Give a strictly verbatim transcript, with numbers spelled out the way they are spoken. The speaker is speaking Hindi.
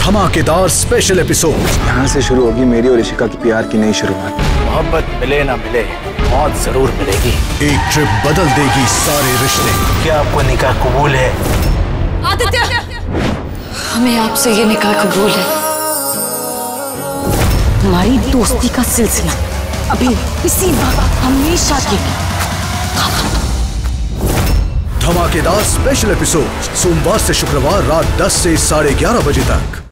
धमाकेदार स्पेशल एपिसोड। यहाँ से शुरू होगी मेरी और इशिका की प्यार की नई शुरुआत। मोहब्बत मिले ना मिले, मौत जरूर मिलेगी। एक ट्रिप बदल देगी सारे रिश्ते। क्या आपको निकाह कबूल है? आदित्य, हमें आपसे ये निकाह कबूल है। हमारी दोस्ती का सिलसिला अभी इसी वक्त हमेशा के लिए। धमाकेदार स्पेशल एपिसोड सोमवार से शुक्रवार रात दस से साढ़े ग्यारह बजे तक।